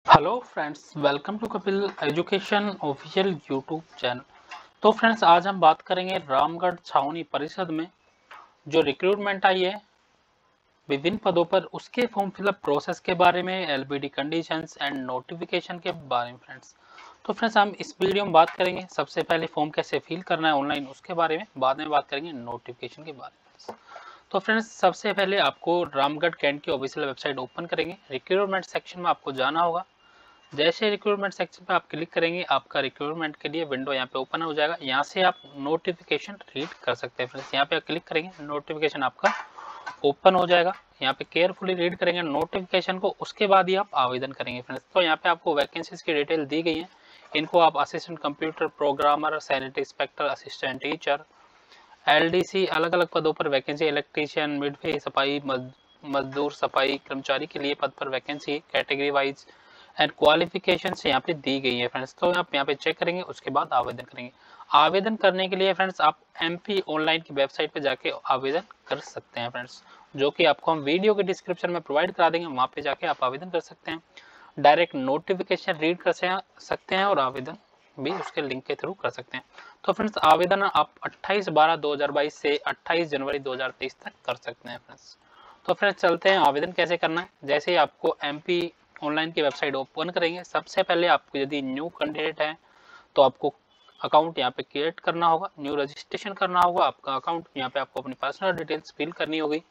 Hello friends, welcome to Kapil education official YouTube channel. तो friends, आज हम बात करेंगे रामगढ़ छावनी परिषद में जो रिक्रूटमेंट आई है विभिन्न पदों पर, उसके फॉर्म फिलअप प्रोसेस के बारे में, एलबीडी कंडीशंस एंड नोटिफिकेशन के बारे में। फ्रेंड्स, तो फ्रेंड्स, हम इस वीडियो में बात करेंगे सबसे पहले फॉर्म कैसे फिल करना है ऑनलाइन, उसके बारे में। बाद में बात करेंगे नोटिफिकेशन के बारे में। तो फ्रेंड्स, सबसे पहले आपको रामगढ़ कैंट की ऑफिशियल वेबसाइट ओपन करेंगे। रिक्रूटमेंट सेक्शन में आपको जाना होगा। जैसे रिक्रूटमेंट सेक्शन पे आप क्लिक करेंगे, आपका रिक्रूटमेंट के लिए विंडो यहाँ पे ओपन हो जाएगा। यहाँ से आप नोटिफिकेशन रीड कर सकते हैं। फ्रेंड्स, यहाँ पे आप क्लिक करेंगे, नोटिफिकेशन आपका ओपन हो जाएगा। यहाँ पे केयरफुली रीड करेंगे नोटिफिकेशन को, उसके बाद ही आप आवेदन करेंगे। फ्रेंड्स, तो यहाँ पे आपको वैकेंसीज की डिटेल दी गई है। इनको आप assistant computer programmer, sanitary inspector, assistant teacher, LDC, अलग अलग पदों पर वैकेंसी, इलेक्ट्रीशियन, मिडवे, सफाई मजदूर, सफाई कर्मचारी के लिए पद पर vacancy, category wise and qualification यहाँ पे दी गई है। फ्रेंड्स, तो आप यहाँ पे चेक करेंगे, उसके बाद आवेदन करेंगे। आवेदन करने के लिए फ्रेंड्स आप एमपी ऑनलाइन की वेबसाइट पे जाके आवेदन कर सकते हैं। फ्रेंड्स, जो कि आपको हम वीडियो के डिस्क्रिप्शन में प्रोवाइड करा देंगे, वहाँ पे जाके आप आवेदन कर सकते हैं। डायरेक्ट नोटिफिकेशन रीड कर सकते हैं और आवेदन भी उसके लिंक के थ्रू कर सकते हैं। तो फ्रेंड्स, आवेदन आप 28/12/2022 से 28 जनवरी 2023 तक कर सकते हैं। फ्रेंड्स, तो फ्रेंड्स, चलते हैं आवेदन कैसे करना है। जैसे ही आपको एमपी ऑनलाइन की वेबसाइट ओपन करेंगे, सबसे पहले आपको यदि न्यू कैंडिडेट है तो आपको अकाउंट यहाँ पे क्रिएट करना होगा, न्यू रजिस्ट्रेशन करना होगा आपका अकाउंट। यहाँ पे आपको अपनी पर्सनल डिटेल्स फिल करनी होगी।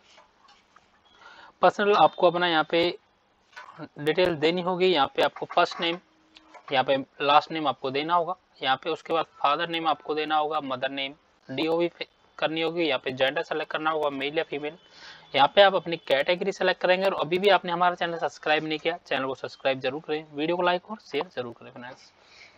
पर्सनल आपको अपना यहाँ पे डिटेल देनी होगी। यहाँ पे आपको फर्स्ट नेम, यहाँ पे लास्ट नेम आपको देना होगा। यहाँ पे उसके बाद फादर नेम आपको देना होगा, मदर नेम, डीओवी करनी होगी। यहाँ पे जेंडर सेलेक्ट करना होगा, मेल या फीमेल। यहाँ पे आप अपनी कैटेगरी सेलेक्ट करेंगे। और अभी भी आपने हमारा चैनल सब्सक्राइब नहीं किया, चैनल को सब्सक्राइब जरूर करें, वीडियो को लाइक और शेयर जरूर करें फ्रेंड्स।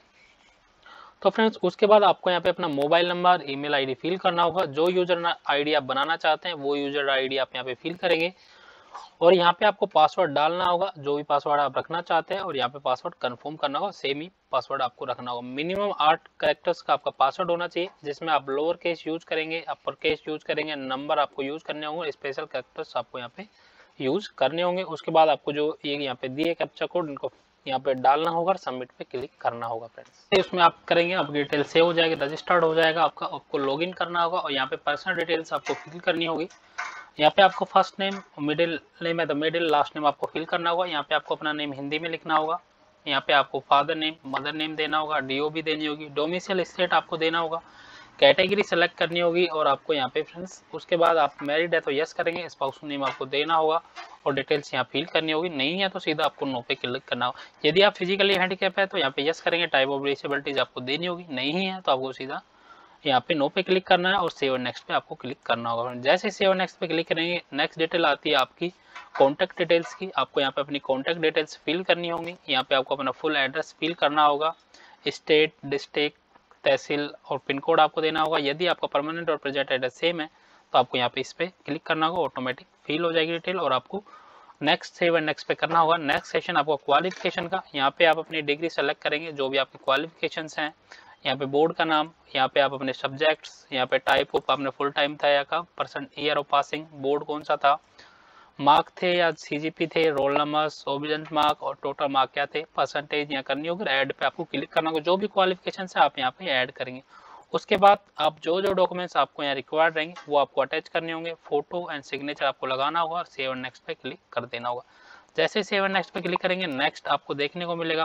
तो फ्रेंड्स, उसके बाद आपको यहाँ पे अपना mobile number, email ID fill करना होगा। जो यूजर आईडी आप बनाना चाहते हैं वो यूजर आईडी आप यहाँ पे फिल करेंगे। और यहाँ पे आपको पासवर्ड डालना होगा, जो भी पासवर्ड आप रखना चाहते हैं। और यहाँ पे पासवर्ड कंफर्म करना होगा, सेम ही पासवर्ड आपको रखना होगा। मिनिमम 8 कैरेक्टर्स का आपका पासवर्ड होना चाहिए, जिसमें आप लोअर केस यूज करेंगे, अपर केस यूज करेंगे, नंबर आपको यूज करने होंगे, स्पेशल कैरेक्टर्स आपको यहाँ पे यूज करने होंगे। उसके बाद आपको जो ये यहाँ पे दिए कैप्चा कोड, इनको यहाँ पे डालना होगा और सबमिट पे क्लिक करना होगा। फ्रेंड्स, उसमें आप करेंगे, आपकी डिटेल सेव हो जाएगी, रजिस्टर्ड हो जाएगा आपको लॉगिन करना होगा। और यहाँ पे पर्सनल डिटेल्स आपको फिल करनी होगी। यहाँ पे आपको फर्स्ट नेम, मिडिल नेम है तो मिडिल, लास्ट नेम आपको फिल करना होगा। यहाँ पे आपको अपना नेम हिंदी में लिखना होगा। यहाँ पे आपको फादर नेम, मदर नेम देना होगा, डीओ भी देनी होगी, डोमिसाइल स्टेट आपको देना होगा, कैटेगरी सेलेक्ट करनी होगी। और आपको यहाँ पे फ्रेंड्स, उसके बाद आप मैरिड है तो यस करेंगे, स्पाउस नेम आपको देना होगा और डिटेल्स यहाँ फिल करनी होगी। नहीं है तो सीधा आपको नो पे क्लिक करना होगा। यदि आप फिजिकली हैंडीकैप है तो यहाँ पे यस करेंगे, टाइप ऑफ डिसेबिलिटीज आपको देनी होगी। नहीं है तो आपको सीधा यहाँ पे नो पे क्लिक करना है और सेव नेक्स्ट पे आपको क्लिक करना होगा। जैसे सेव नेक्स्ट पे क्लिक करेंगे, नेक्स्ट डिटेल आती है आपकी कॉन्टैक्ट डिटेल्स की। आपको यहाँ पे अपनी कॉन्टैक्ट डिटेल्स फिल करनी होंगी। यहाँ पे आपको अपना फुल एड्रेस फिल करना होगा, स्टेट, डिस्ट्रिक्ट, तहसील और पिन कोड आपको देना होगा। यदि आपका परमानेंट और प्रेजेंट एड्रेस सेम है तो आपको यहाँ पे इस पे क्लिक करना होगा, ऑटोमेटिक फिल हो जाएगी डिटेल। और आपको नेक्स्ट सेव एंड नेक्स्ट पे करना होगा। नेक्स्ट सेशन आपको क्वालिफिकेशन का, यहाँ पे आप अपनी डिग्री सेलेक्ट करेंगे, जो भी आपकी क्वालिफिकेशंस हैं। यहाँ पे बोर्ड का नाम, यहाँ पे आप अपने सब्जेक्ट्स, यहाँ पे टाइप ऑफ आपने फुल टाइम था या का, percent, year of passing, board कौन सा था, मार्क थे या सीजीपी थे, रोल नंबर, ओबिजेंट मार्क और टोटल मार्क क्या थे, परसेंटेज यहाँ करनी होगी। ऐड पे आपको क्लिक करना होगा, जो भी क्वालिफिकेशन है आप यहाँ पे ऐड करेंगे। उसके बाद आप जो जो डॉक्यूमेंट्स आपको यहाँ रिक्वायर्ड रहेंगे वो आपको अटैच करने होंगे, फोटो एंड सिग्नेचर आपको लगाना होगा और सेव एंड नेक्स्ट पे क्लिक कर देना होगा। जैसे सेव एंड नेक्स्ट पे क्लिक करेंगे, नेक्स्ट आपको देखने को मिलेगा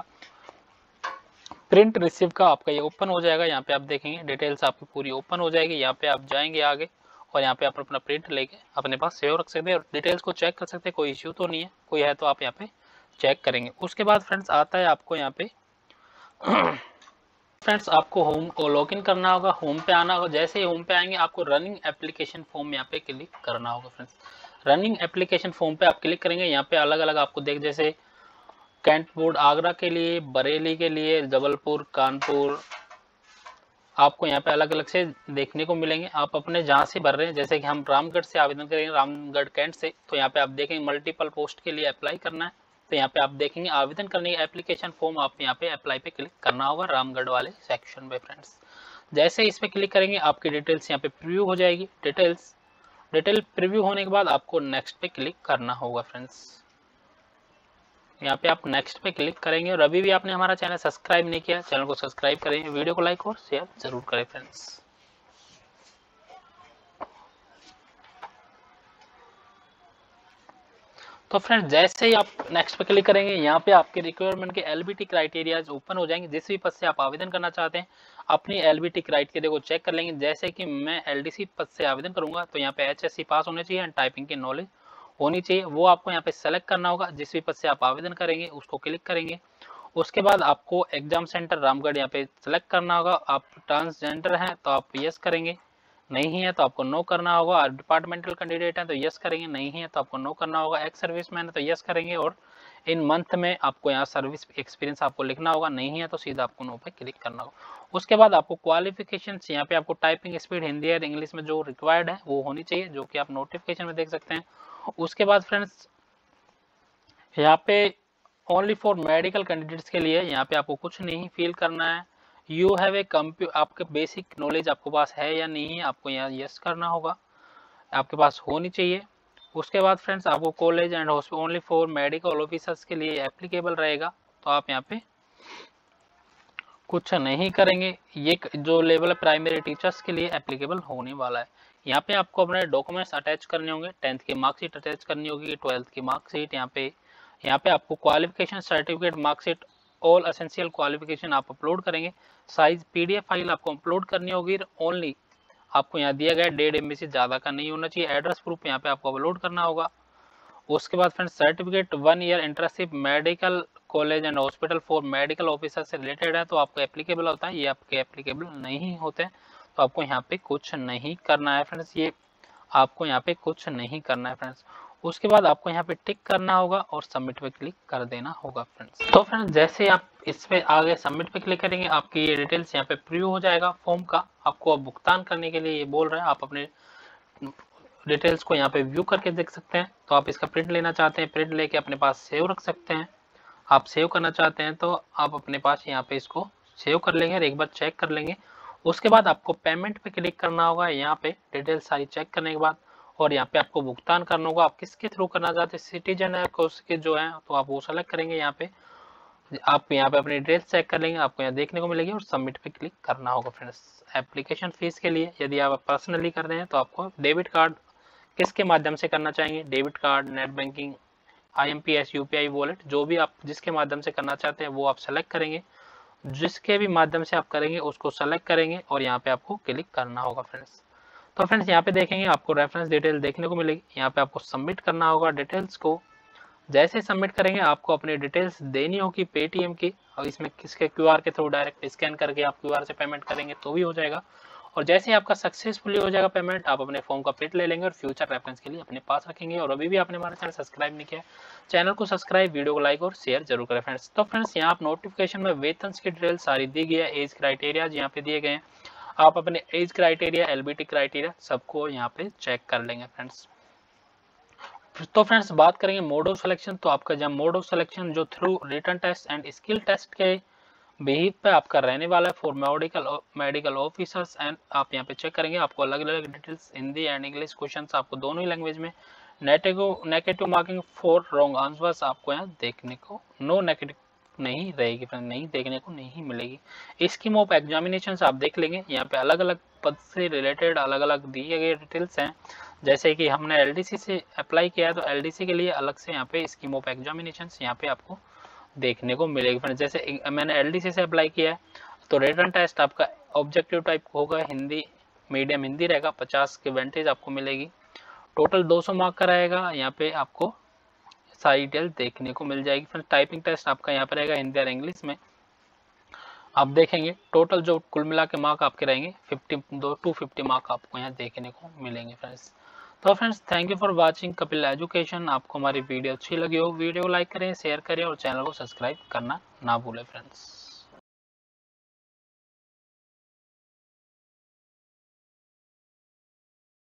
प्रिंट रिसीव का, आपका ये ओपन हो जाएगा। यहाँ पे आप देखेंगे डिटेल्स आपकी पूरी ओपन हो जाएगी। यहाँ पे आप जाएंगे आगे और यहाँ पे आप अपना प्रिंट लेके अपने पास सेव रख सकते हैं और डिटेल्स को चेक कर सकते हैं। कोई इश्यू तो नहीं है, कोई है तो आप यहाँ पे चेक करेंगे। उसके बाद फ्रेंड्स आता है आपको यहाँ पे फ्रेंड्स, आपको होम को लॉग इन करना होगा, होम पे आना होगा। जैसे ही होम पे आएंगे आपको रनिंग एप्लीकेशन फॉर्म यहाँ पे क्लिक करना होगा। फ्रेंड्स, रनिंग एप्लीकेशन फॉर्म पे आप क्लिक करेंगे। यहाँ पे अलग अलग आपको देख, जैसे कैंट बोर्ड आगरा के लिए, बरेली के लिए, जबलपुर, कानपुर, आपको यहाँ पे अलग अलग से देखने को मिलेंगे। आप अपने जहाँ से भर रहे हैं, जैसे कि हम रामगढ़ से आवेदन करेंगे, रामगढ़ कैंट से, तो यहाँ पे आप देखेंगे मल्टीपल पोस्ट के लिए अप्लाई करना है। तो यहाँ पे आप देखेंगे आवेदन करने की एप्लीकेशन फॉर्म, आप यहाँ पे अप्लाई पे क्लिक करना होगा रामगढ़ वाले सेक्शन में। फ्रेंड्स, जैसे इस पे क्लिक करेंगे आपकी डिटेल्स यहाँ पे प्रीव्यू हो जाएगी। डिटेल प्रीव्यू होने के बाद आपको नेक्स्ट पे क्लिक करना होगा। फ्रेंड्स, यहाँ पे आप नेक्स्ट पे क्लिक करेंगे और अभी भी आपने हमारा चैनल सब्सक्राइब नहीं किया, चैनल को सब्सक्राइब करें, वीडियो को लाइक और शेयर जरूर करें फ्रेंड्स। तो फ्रेंड्स जैसे ही आप नेक्स्ट पे क्लिक करेंगे, यहाँ पे आपके रिक्वायरमेंट के एलबीटी क्राइटेरियाज ओपन हो जाएंगे। जिस भी पद से आप आवेदन करना चाहते हैं अपनी एलबीटी क्राइटेरिया को चेक कर लेंगे। जैसे कि मैं एलडीसी पद से आवेदन करूंगा तो यहाँ पे एचएससी पास होने चाहिए एंड टाइपिंग की नॉलेज होनी चाहिए, वो आपको यहाँ पे सेलेक्ट करना होगा। जिस भी पद से आप आवेदन करेंगे उसको क्लिक करेंगे। उसके बाद आपको एग्जाम सेंटर रामगढ़ यहाँ पे सेलेक्ट करना होगा। आप ट्रांसजेंडर हैं तो आप यस करेंगे, नहीं है तो आपको नो करना होगा। डिपार्टमेंटल कैंडिडेट है तो यस करेंगे, नहीं है तो आपको नो करना होगा। एक्स सर्विसमैन है तो यस करेंगे और इन मंथ में आपको यहाँ सर्विस एक्सपीरियंस आपको लिखना होगा, नहीं है तो सीधा आपको नो पे क्लिक करना होगा। उसके बाद आपको क्वालिफिकेशन यहाँ पे आपको टाइपिंग स्पीड हिंदी और इंग्लिश में जो रिक्वायर्ड है वो होनी चाहिए, जो कि आप नोटिफिकेशन में देख सकते हैं। उसके बाद फ्रेंड्स यहाँ पे ओनली फॉर मेडिकल कैंडिडेट्स के लिए यहाँ पे आपको कुछ नहीं फिल करना है। यू हैव ए आपके बेसिक नॉलेज आपके पास है या नहीं है, आपको यहाँ यस करना होगा, आपके पास होनी चाहिए। उसके बाद फ्रेंड्स आपको college and hospital only for medical officers के लिए एप्लीकेबल रहेगा, तो आप यहाँ पे कुछ नहीं करेंगे। ये जो लेवल है प्राइमरी टीचर्स के लिए एप्लीकेबल होने वाला है। यहाँ पे आपको अपने डॉक्यूमेंट्स अटैच करने होंगे, 10th की मार्कशीट अटैच करनी होगी, 12th की मार्कशीट, यहाँ पे आपको qualification certificate, marksheet, all essential qualification आप अपलोड करेंगे। साइज पीडीएफ फाइल आपको अपलोड करनी होगी। ओनली आपको यहाँ दिया गया 1.5 MB से ज़्यादा का नहीं होना चाहिए। एड्रेस प्रूफ यहाँ पे आपको अपलोड करना होगा। उसके बाद friends certificate 1 year internship medical college and hospital for medical officer से रिलेटेड है तो आपको एप्लीकेबल होता है, ये आपके एप्लीकेबल नहीं होते, तो आपको यहाँ पे कुछ नहीं करना है फ्रेंड्स। ये आपको यहाँ पे कुछ नहीं करना है फ्रेंड्स। उसके बाद आपको यहाँ पे टिक करना होगा और सबमिट पे क्लिक कर देना होगा फ्रेंड्स। तो फ्रेंड्स जैसे आप इस पे आगे सबमिट पे क्लिक करेंगे आपकी ये डिटेल्स यहाँ पे प्रीव्यू हो जाएगा फॉर्म का। आपको अब भुगतान करने के लिए ये बोल रहा है, आप अपने डिटेल्स को यहाँ पे व्यू करके देख सकते हैं। तो आप इसका प्रिंट लेना चाहते हैं, प्रिंट लेके अपने पास सेव रख सकते हैं। आप सेव करना चाहते हैं तो आप अपने पास यहाँ पे इसको सेव कर लेंगे और एक बार चेक कर लेंगे। उसके बाद आपको पेमेंट पे क्लिक करना होगा, यहाँ पे डिटेल्स सारी चेक करने के बाद, और यहाँ पे आपको भुगतान करना होगा। आप किसके थ्रू करना चाहते हैं, सिटीजन है उसके जो है तो आप वो सेलेक्ट करेंगे। यहाँ पे आप यहाँ पे अपनी डिटेल्स चेक कर लेंगे, आपको यहाँ देखने को मिलेगी और सबमिट पे क्लिक करना होगा फ्रेंड्स। एप्लीकेशन फीस के लिए यदि आप पर्सनली कर रहे हैं तो आपको डेबिट कार्ड किसके माध्यम से करना चाहेंगे, debit card, net banking, IMPS, UPI wallet, जो भी आप जिसके माध्यम से करना चाहते हैं वो आप सेलेक्ट करेंगे। जिसके भी माध्यम से आप करेंगे उसको सेलेक्ट करेंगे और यहाँ पे आपको क्लिक करना होगा फ्रेंड्स। तो फ्रेंड्स यहाँ पे देखेंगे आपको रेफरेंस डिटेल देखने को मिलेगी, यहाँ पे आपको सबमिट करना होगा डिटेल्स को। जैसे सबमिट करेंगे आपको अपनी डिटेल्स देनी होगी पेटीएम की, और इसमें किसके QR के थ्रू डायरेक्ट स्कैन करके आप QR से पेमेंट करेंगे तो भी हो जाएगा। और जैसे ही आपका सक्सेसफुली हो जाएगा पेमेंट, आप अपने फॉर्म का प्रिंट ले लेंगे और फ्यूचर रेफरेंस के लिए अपने पास रखेंगे। और अभी भी आपने हमारा चैनल सब्सक्राइब नहीं किया, चैनल को सब्सक्राइब, वीडियो को लाइक और शेयर जरूर करें फ्रेंड्स। तो फ्रेंड्स यहाँ आप नोटिफिकेशन में वेतन की डिटेल सारी दी गई है, एज क्राइटेरिया यहाँ पे दिए गए हैं। आप अपने एज क्राइटेरिया, LBT क्राइटेरिया सबको यहाँ पे चेक कर लेंगे फ्रेंड्स। तो फ्रेंड्स बात करेंगे मोड ऑफ सिलेक्शन, तो आपका जब मोड ऑफ सिलेक्शन जो through written test and skill test के बेहिस पे आपका रहने वाला है फॉर मेडिकल ऑफिसर्स। एंड आप यहाँ पे चेक करेंगे आपको अलग अलग details Hindi and English questions आपको दोनों ही लैंग्वेज में। Negative marking for wrong answers आपको यहाँ देखने को नो नेगेटिव नहीं रहेगी फ्रेंड, नहीं देखने को नहीं मिलेगी। स्कीम ऑफ एग्जामिनेशन आप देख लेंगे, यहाँ पे अलग अलग पद से रिलेटेड अलग अलग दिए गए डिटेल्स हैं। जैसे कि हमने LDC से अप्लाई किया है तो LDC के लिए अलग से यहाँ पे स्कीम ऑफ एग्जामिनेशन यहाँ पे आपको देखने को मिलेगी फ्रेंड। जैसे मैंने LDC से अप्लाई किया है तो रिटन टेस्ट आपका ऑब्जेक्टिव टाइप होगा, हिंदी मीडियम हिंदी रहेगा, 50 की वेंटेज आपको मिलेगी, टोटल 200 मार्क का रहेगा। यहाँ पे आपको सारी डिटेल देखने को मिल जाएगी फ्रेंड। टाइपिंग टेस्ट आपका यहाँ पे रहेगा हिंदी और इंग्लिश में। आप देखेंगे टोटल जो कुल मिला के मार्क आपके रहेंगे 250 मार्क आपको यहाँ देखने को मिलेंगे फ्रेंड्स। तो friends thank you for watching Kapil education. आपको हमारी वीडियो अच्छी लगी हो वीडियो को लाइक करें, शेयर करें और चैनल को सब्सक्राइब करना ना भूलें फ्रेंड्स।